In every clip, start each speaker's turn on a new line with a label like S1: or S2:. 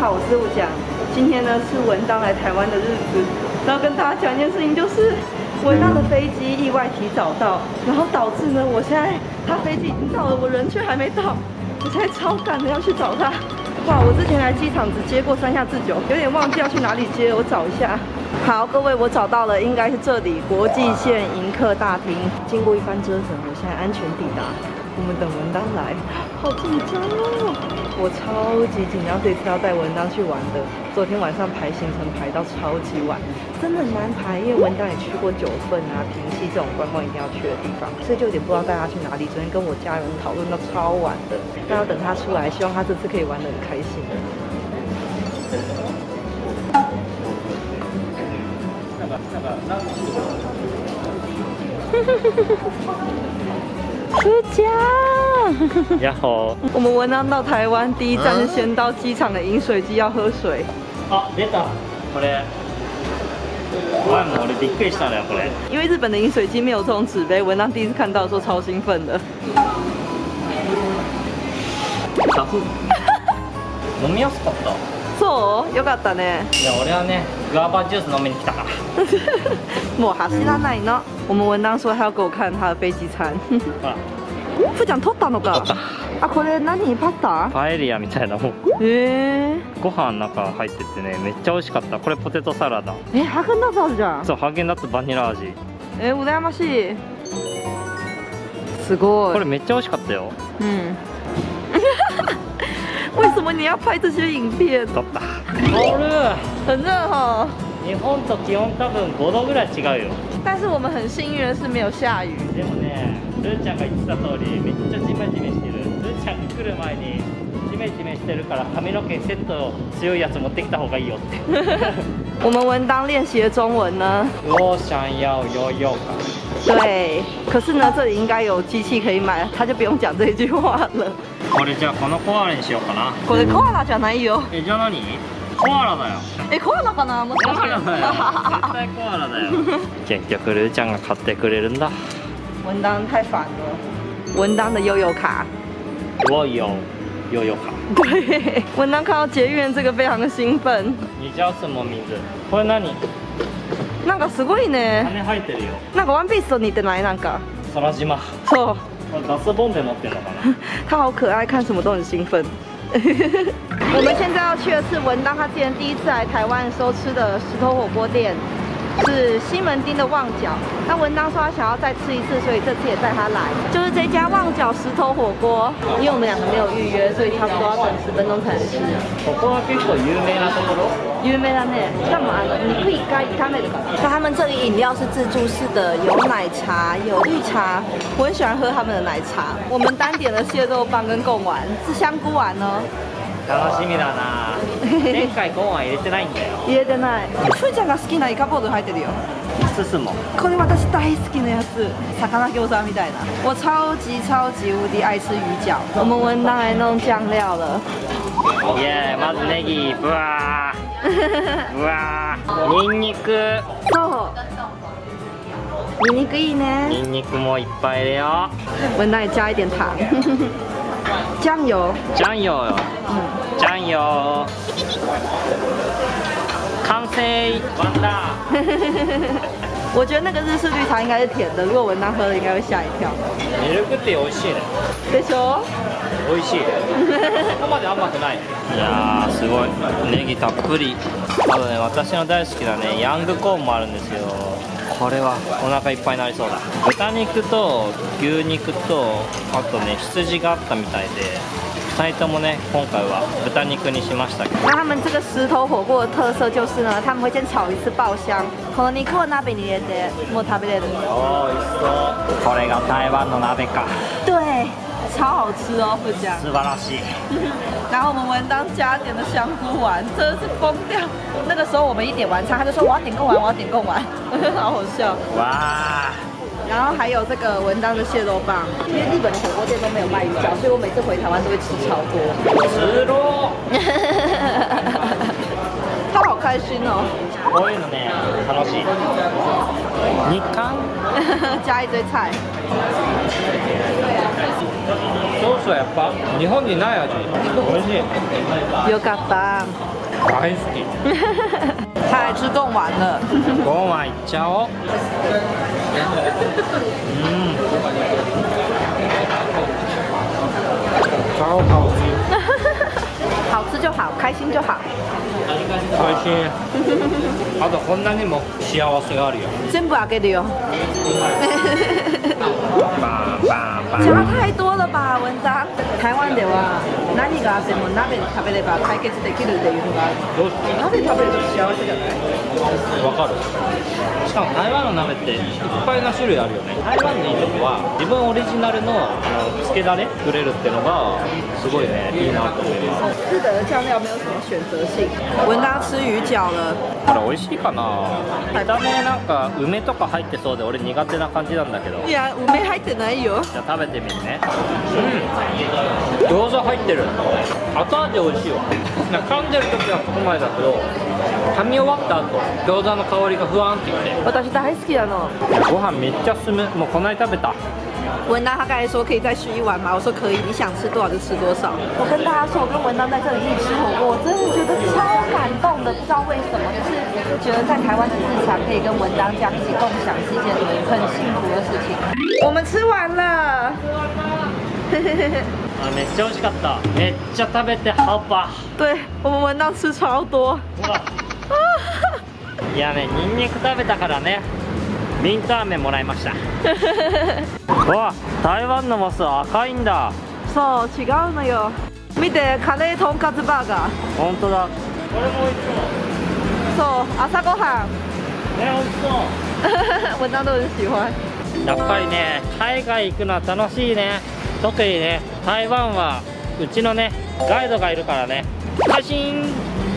S1: 好，我是吴讲。今天呢是文当来台湾的日子，然后跟大家讲一件事情，就是文当的飞机意外提早到，然后导致呢，我现在他飞机已经到了，我人却还没到，我现在超赶的要去找他。哇，我之前来机场只接过三下智久，有点忘记要去哪里接，我找一下。好，各位，我找到了，应该是这里国际线迎客大厅。经过一番折腾，我现在安全抵达。我们等文当来，好紧张哦！我超级紧张，这次要带文当去玩的。昨天晚上排行程排到超级晚，真的很难排，因为文当也去过九份啊、平溪这种观光一定要去的地方，所以就有点不知道带他去哪里。昨天跟我家人讨论到超晚的，那要等他出来，希望他这次可以玩得很开心。出家，
S2: 呀吼！
S1: 我们文当到台湾第一站是先到机场的饮水机要喝水。
S2: あ、出た。これ。前も俺びっくりしたのよこれ。
S1: 因为日本的饮水机没有这种纸杯，文当第一次看到的时候超兴奋的。
S2: 飲みやすかった。
S1: そう、よかったね。
S2: いや俺はね、グアバジュース飲みに来たから。
S1: もう走らないの。我们文当说他要给我看他的飞機餐。副长取ったのか。あ、これ何パスタ？
S2: パエリアみたいなもん。ご飯の中入っててね、めっちゃ美味しかった。これポテトサラダ。
S1: ハーゲンダッツあるじゃん。
S2: そう、ハーゲンダッツバニラ味。
S1: 羨ましい。すごい。
S2: これめっちゃ美味しかったよ。
S1: 为什么你要拍这些影片？
S2: 撮った。
S1: 很热哈。
S2: 日本と気温多分5度ぐらい違うよ。
S1: 但是我们很幸运的是没有下雨。
S2: でもね、ルーちゃんが言ってた通りめっちゃジメジメしてる。ルーちゃんが来る前にジメジメしてるから髪の毛セット強いやつ持ってきた方がいいよって。
S1: 我们文当练习的中文呢？
S2: 我想要游泳。
S1: 对，可是呢，这里应该有机器可以买，他就不用讲这一句话了。
S2: これじゃあこのコアラにしようかな。
S1: これコアラじゃないよ。
S2: じゃあ何？コアラだよ。
S1: コアラかな？もしかして。
S2: コアラだよ。絶対コアラだよ。結局ルーちゃんが買ってくれるんだ。
S1: 文当太烦了。文当的悠游卡。
S2: 我有悠游卡。
S1: 对，文当看到捷运这个非常的兴奋。
S2: 你叫什么名字？これ何？
S1: なんかすごいね。
S2: 羽生えてるよ。
S1: なんかワンピースと似てないなんか。
S2: 空島。
S1: そう。
S2: ガスボンベ持ってんのかな？
S1: 他好可爱，看什么都很兴奋。我们现在要去的是文当他之前第一次来台湾的时候吃的石头火锅店，是西门町的旺角。那文当说他想要再吃一次，所以这次也带他来，就是这家旺角石头火锅。因为我们两个没有预约，所以差不多要等10分钟才能吃。
S2: ここは結構有名なところ。
S1: 有名だね。干嘛呢？你可以该他们的。那他们这里饮料是自助式的，有奶茶，有绿茶。我很喜欢喝他们的奶茶。我们单点了蟹肉棒跟贡丸，是香菇丸哦。
S2: 楽しみだな。前回ご飯入れてないんだよ。
S1: 入れてない。ふーちゃんが好きなイカボード入ってるよ。
S2: すすも。
S1: これ私大好きなやつ，魚餃子みたいな。我超级无敌爱吃鱼饺。我们文当来弄酱料了。
S2: 耶，まずネギ、ブワー、ブワー、ニンニク。
S1: そう。ニンニクいいね。
S2: ニンニクもいっぱい入れよう。
S1: 文当也加一点糖。酱油。
S2: 酱油。酱油。完成。完了。
S1: 我觉得那个日式绿茶应该是甜的，如果文当喝了应该会吓一跳。
S2: ミルクティー美味しいね。
S1: でしょ？
S2: 美味しい。ここまで甘くない。いやーすごい。ネギたっぷり。あとね、私の大好きなねヤングコーンもあるんですよ。これはお腹いっぱいになりそうだ。豚肉と牛肉とあとね羊があったみたいで。2人ともね、今回は豚肉にしましたけど。
S1: 那他们这个石头火锅的特色就是呢，他们会先炒一次爆香。この肉を鍋に入れてもう食べれる。
S2: おいしそう。これが台湾の鍋か。
S1: 对，超好吃哦，不讲。
S2: 素晴らしい。
S1: 然后我们文当加点的香菇丸，真的是疯掉。那个时候我们一点完餐，他就说我要点贡丸，我要点贡丸，好好笑。
S2: 哇！
S1: 然后还有这个文当的蟹肉棒，因为日本的火锅店都没有卖鱼饺，所以我每次回台湾都会吃超多。
S2: 吃肉。
S1: 他好开心哦。
S2: こういうのね、楽しい。日韓。
S1: 加一堆菜。
S2: ソースはやっぱ日本にない味。美味しい。
S1: よかった。
S2: 大好き。
S1: 他还吃贡丸了。
S2: 贡丸いっちゃおう。超好吃。
S1: 好吃就好，开心就好。
S2: 開心。あとこんなにも幸せがあるよ。
S1: 全部あげるよ。
S2: バンバンバン。
S1: 差太多了吧，文章。台湾では何があっても鍋で食べれば解決できるっていうのがある。
S2: どうして？
S1: 鍋食べると幸せじゃない？
S2: わかる。しかも台湾の鍋っていっぱいな種類あるよね。台湾のいいとこは自分オリジナルのつけだれ作れるってのがすごいねいいなと思います。
S1: 日本的酱料没有什么选择性。文章吃鱼饺了。
S2: これ美味しいかな。見た目なんか梅とか入ってそうで俺苦手な感じなんだけど。
S1: いや、梅入ってないよ。
S2: じゃあ食べてみるね。餃子入ってる。後味美味しいわ。噛んでる時はそこまでだけど噛み終わった後餃子の香りがふわんってきて。
S1: 私大好きなの。
S2: ご飯めっちゃ進む。もうこんなに食べた。
S1: 文章他刚才说可以再续一碗吗？我说可以，你想吃多少就吃多少。我跟大家说，我跟文章在这里一起吃火锅，我真的觉得超感动的，不知道为什么，就是觉得在台湾的日常可以跟文章这样一起共享，是一件很幸福的事情。我们吃完了。
S2: あ、めっちゃ美味しかった。めっちゃ食べてハッパ。
S1: 对，我们文章吃超多。
S2: いやね、ニンニク食べたからね。ビンターメンもらいました。うわ、台湾のモス赤いんだ。
S1: そう、違うのよ。見て、カレーとんかつバーガー。
S2: 本当だ。これも美味し
S1: そう、朝ごはん。
S2: ね、美味しそう。
S1: 文章都很喜欢。
S2: やっぱりね、海外行くのは楽しいね。特にね、台湾はうちのねガイドがいるからね。開心。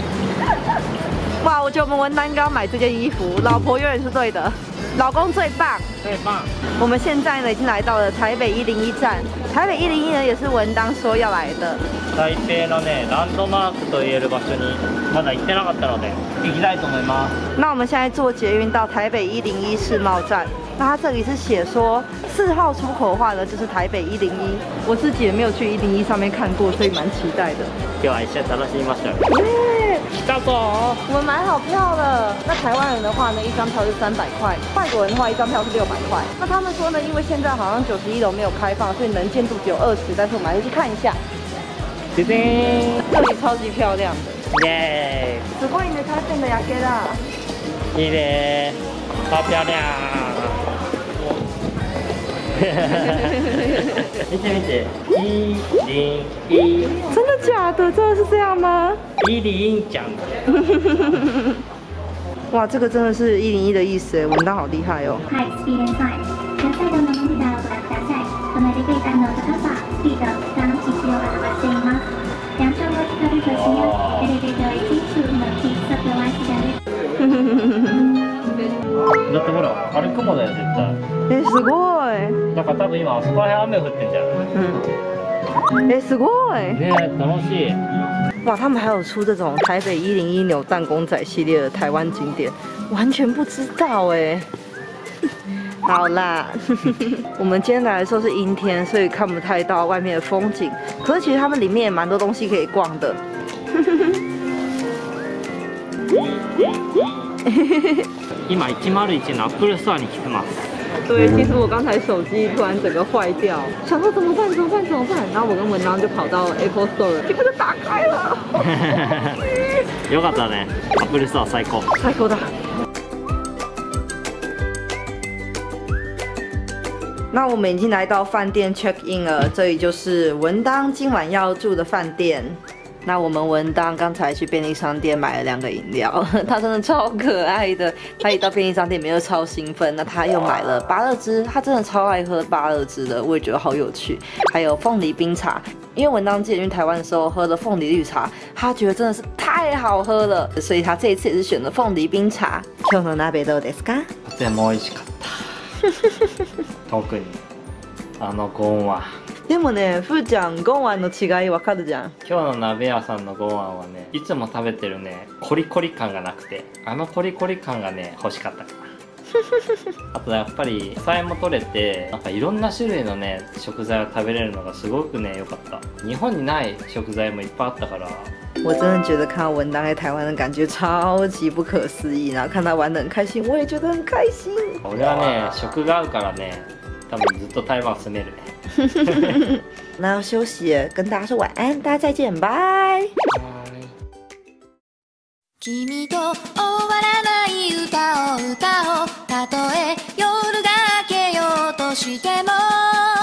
S1: 哇，我觉得我们文章应该要买这件衣服，老婆永远是对的。老公最棒，
S2: 最棒。
S1: 我们现在呢已经来到了台北101站，台北101呢也是文章说要来的。
S2: 台北のねランドマークと言える場所にまだ行ってなかったので行きたいと思います。
S1: 那我们现在坐捷运到台北101世贸站，那它这里是写说4号出口的话呢就是台北101。我自己也没有去101上面看过，所以蛮期待的。
S2: 今日は一緒に楽しみましょう。来たぞ！
S1: 我们买好票了。那台湾人的话呢，一张票是300块；外国人的话，一张票是600块。那他们说呢，因为现在好像91楼没有开放，所以能见度只有20，但是我们还是去看一下。
S2: 叮叮，
S1: 这里超级漂亮的。
S2: 耶！
S1: すごいね、台北の夜景だ。
S2: いいね，好漂亮。見て見て，101。
S1: 真的假的？真的是这样吗
S2: 101奖。
S1: 哇，这个真的是101的意思哎，文章好厉害哦。
S3: はい、スピードサイド。両サイドのモニターをご覧ください。このエレベーターの高さ、スピード、負担、位置を表しています。两侧の光と視野、エレベーター1、2のキー速度は左です。
S2: だってほら、あれ雲だよ絶対。
S1: すごい。
S2: だから多分今あそこら辺雨降ってんじゃん。
S1: すごい。
S2: ねえ、楽しい。
S1: 哇，他们还有出这种台北101扭蛋公仔系列的台湾景点，完全不知道哎。好啦，我们今天来的时候是阴天，所以看不太到外面的风景。可是其实他们里面也蛮多东西可以逛的。
S2: 今101のアップルストアに来てます。
S1: 对，其实我刚才手机突然整个坏掉，想说怎么办？然后我跟文章就跑到 Apple Store， 结果就打开了。
S2: よかったね。アップルストア最高。
S1: 最高だ。那我们已经来到饭店 check in 了，这里就是文当今晚要住的饭店。那我们文当刚才去便利商店买了2个饮料，他真的超可爱的。他一到便利商店里面就超兴奋，那他又买了芭乐汁，他真的超爱喝芭乐汁的，我也觉得好有趣。还有凤梨冰茶，因为文当之前去台湾的时候喝了凤梨绿茶，他觉得真的是太好喝了，所以他这一次也是选了凤梨冰茶。今日の鍋どうですか？
S2: とても美味しかった。特にあのゴンは。
S1: でもね、ふーちゃん、ゴンワンの違いわかるじゃん。
S2: 今日の鍋屋さんのゴンワンはね、いつも食べてるね、コリコリ感がなくて、あのコリコリ感がね、欲しかったかあとやっぱり野菜も取れて、なんかいろんな種類のね食材を食べれるのがすごくね良かった。日本にない食材もいっぱいあったから。
S1: 我真的觉得看到文当在台湾的感觉超级不可思议，然后看他玩得很开心，我也觉得很开心。
S2: 俺はね食が合うからね、多分ずっと台湾住めるね。
S1: 那要休息了，跟大家说晚安，大家再见，拜。
S4: 君と終わらない歌を歌おう。たとえ夜が明けようとしても